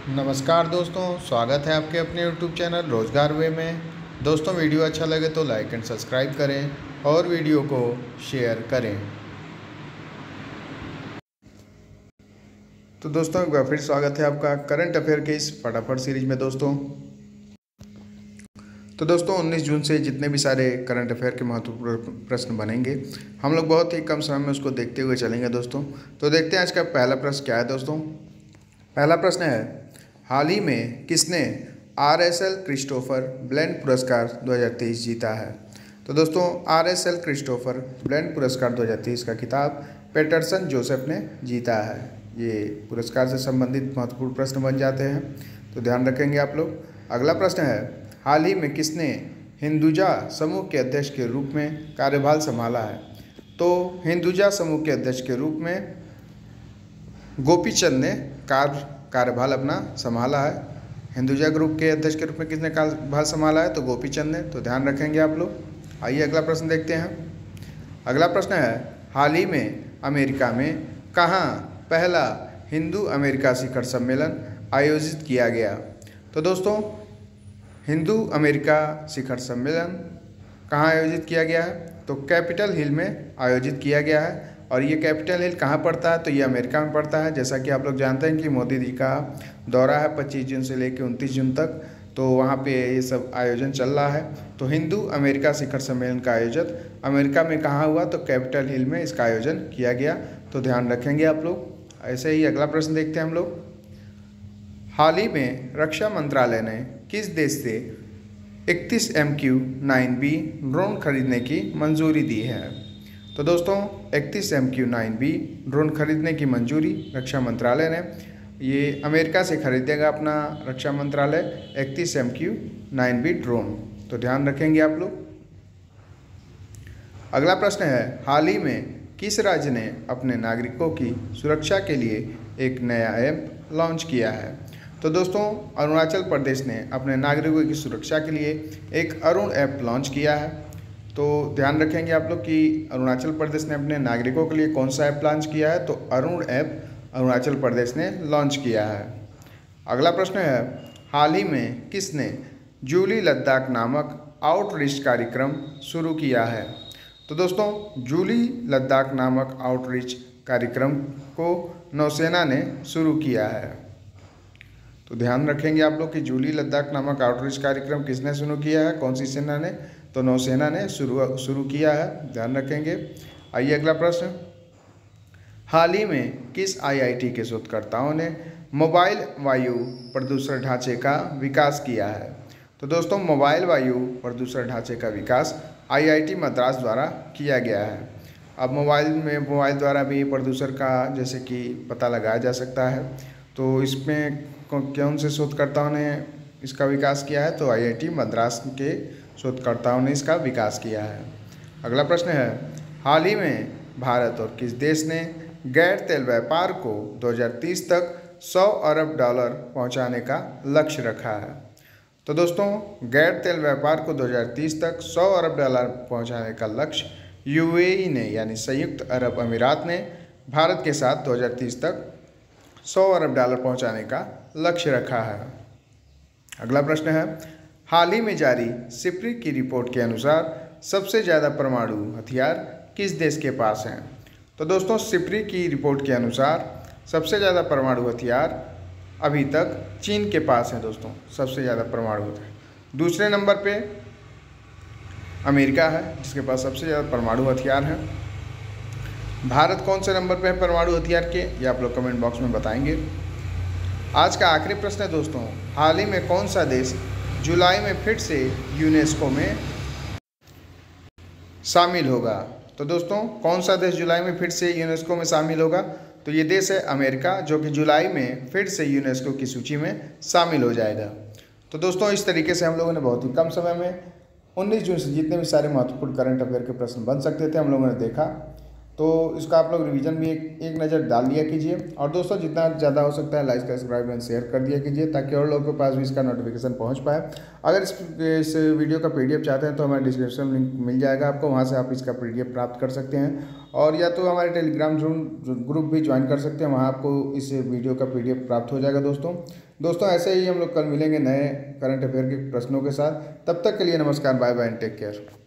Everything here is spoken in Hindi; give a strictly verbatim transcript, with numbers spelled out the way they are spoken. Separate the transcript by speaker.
Speaker 1: नमस्कार दोस्तों, स्वागत है आपके अपने यूट्यूब चैनल रोज़गार वे में। दोस्तों, वीडियो अच्छा लगे तो लाइक एंड सब्सक्राइब करें और वीडियो को शेयर करें। तो दोस्तों, एक बार फिर स्वागत है आपका करंट अफेयर के इस फटाफट सीरीज में। दोस्तों तो दोस्तों उन्नीस जून से जितने भी सारे करंट अफेयर के महत्वपूर्ण प्रश्न बनेंगे, हम लोग बहुत ही कम समय में उसको देखते हुए चलेंगे। दोस्तों तो देखते हैं आज का पहला प्रश्न क्या है। दोस्तों पहला प्रश्न है, हाल ही में किसने R S L Christopher Bland पुरस्कार दो हज़ार तेईस जीता है। तो दोस्तों R S L Christopher Bland पुरस्कार दो हज़ार तेईस का खिताब पेटरसन जोसेफ ने जीता है। ये पुरस्कार से संबंधित महत्वपूर्ण प्रश्न बन जाते हैं, तो ध्यान रखेंगे आप लोग। अगला प्रश्न है, हाल ही में किसने हिंदुजा समूह के अध्यक्ष के रूप में कार्यभार संभाला है। तो हिंदुजा समूह के अध्यक्ष के रूप में गोपीचंद ने कार्य कार्यभार अपना संभाला है। हिंदुजा ग्रुप के अध्यक्ष के रूप में किसने कार्यभार संभाला है, तो गोपीचंद ने। तो ध्यान रखेंगे आप लोग। आइए अगला प्रश्न देखते हैं। अगला प्रश्न है, हाल ही में अमेरिका में कहाँ पहला हिंदू अमेरिका शिखर सम्मेलन आयोजित किया गया। तो दोस्तों हिंदू अमेरिका शिखर सम्मेलन कहाँ आयोजित किया गया है, तो कैपिटल हिल में आयोजित किया गया है। और ये कैपिटल हिल कहाँ पड़ता है, तो ये अमेरिका में पड़ता है। जैसा कि आप लोग जानते हैं कि मोदी जी का दौरा है पच्चीस जून से लेकर उनतीस जून तक, तो वहाँ पे ये सब आयोजन चल रहा है। तो हिंदू अमेरिका शिखर सम्मेलन का आयोजन अमेरिका में कहाँ हुआ, तो कैपिटल हिल में इसका आयोजन किया गया। तो ध्यान रखेंगे आप लोग। ऐसे ही अगला प्रश्न देखते हैं हम लोग। हाल ही में रक्षा मंत्रालय ने किस देश से इकतीस M Q nine B drone खरीदने की मंजूरी दी है। तो दोस्तों इकतीस M Q nine B drone खरीदने की मंजूरी रक्षा मंत्रालय ने, ये अमेरिका से खरीदेगा अपना रक्षा मंत्रालय इकतीस M Q nine B drone. तो ध्यान रखेंगे आप लोग। अगला प्रश्न है, हाल ही में किस राज्य ने अपने नागरिकों की सुरक्षा के लिए एक नया ऐप लॉन्च किया है। तो दोस्तों अरुणाचल प्रदेश ने अपने नागरिकों की सुरक्षा के लिए एक अरुण ऐप लॉन्च किया है। तो ध्यान रखेंगे आप लोग कि अरुणाचल प्रदेश ने अपने नागरिकों के लिए कौन सा ऐप लॉन्च किया है, तो अरुण ऐप अरुणाचल प्रदेश ने लॉन्च किया है। अगला प्रश्न है, हाल ही में किसने जूली लद्दाख नामक आउटरीच कार्यक्रम शुरू किया है। तो दोस्तों जूली लद्दाख नामक आउटरीच कार्यक्रम को नौसेना ने शुरू किया है। तो ध्यान रखेंगे आप लोग कि जूली लद्दाख नामक आउटरीच कार्यक्रम किसने शुरू किया है, कौन सी सेना ने, तो नौसेना ने शुरू शुरू किया है। ध्यान रखेंगे। आइए अगला प्रश्न, हाल ही में किस आई आई टी के शोधकर्ताओं ने मोबाइल वायु प्रदूषण ढांचे का विकास किया है। तो दोस्तों मोबाइल वायु प्रदूषण ढांचे का विकास आई आई टी मद्रास द्वारा किया गया है। अब मोबाइल में मोबाइल द्वारा भी प्रदूषण का जैसे कि पता लगाया जा सकता है, तो इसमें कौन से शोधकर्ताओं ने इसका विकास किया है, तो आई आई टी मद्रास के शोधकर्ताओं ने इसका विकास किया है। अगला प्रश्न है, हाल ही में भारत और किस देश ने गैर तेल व्यापार को दो हज़ार तीस तक सौ अरब डॉलर पहुंचाने का लक्ष्य रखा है। तो दोस्तों गैर तेल व्यापार को दो हज़ार तीस तक सौ अरब डॉलर पहुंचाने का लक्ष्य यू ए ई ने यानी संयुक्त अरब अमीरात ने भारत के साथ दो हज़ार तीस तक सौ अरब डॉलर पहुंचाने का लक्ष्य रखा है। अगला प्रश्न है, हाल ही में जारी सिप्री की रिपोर्ट के अनुसार सबसे ज़्यादा परमाणु हथियार किस देश के पास हैं। तो दोस्तों सिप्री की रिपोर्ट के अनुसार सबसे ज़्यादा परमाणु हथियार अभी तक चीन के पास हैं। दोस्तों सबसे ज़्यादा परमाणु हथियार, दूसरे नंबर पे अमेरिका है जिसके पास सबसे ज़्यादा परमाणु हथियार हैं। भारत कौन से नंबर पे है परमाणु हथियार के, ये आप लोग कमेंट बॉक्स में बताएंगे। आज का आखिरी प्रश्न है दोस्तों, हाल ही में कौन सा देश जुलाई में फिर से यूनेस्को में शामिल होगा। तो दोस्तों कौन सा देश जुलाई में फिर से यूनेस्को में शामिल होगा, तो ये देश है अमेरिका, जो कि जुलाई में फिर से यूनेस्को की सूची में शामिल हो जाएगा। तो दोस्तों इस तरीके से हम लोगों ने बहुत ही कम समय में उन्नीस जून से जितने भी सारे महत्वपूर्ण करंट अफेयर के प्रश्न बन सकते थे हम लोगों ने देखा। तो इसका आप लोग रिवीजन भी एक एक नज़र डाल दिया कीजिए। और दोस्तों जितना ज़्यादा हो सकता है लाइक सब्सक्राइब एंड शेयर कर दिया कीजिए ताकि और लोगों के पास भी इसका नोटिफिकेशन पहुंच पाए। अगर इस इस वीडियो का पीडीएफ चाहते हैं तो हमारे डिस्क्रिप्शन लिंक मिल जाएगा आपको, वहां से आप इसका पीडीएफ प्राप्त कर सकते हैं। और या तो हमारे टेलीग्राम ग्रुप भी ज्वाइन कर सकते हैं, वहाँ आपको इस वीडियो का पीडीएफ प्राप्त हो जाएगा। दोस्तों दोस्तों ऐसे ही हम लोग कल मिलेंगे नए करंट अफेयर के प्रश्नों के साथ। तब तक के लिए नमस्कार, bye bye and take care.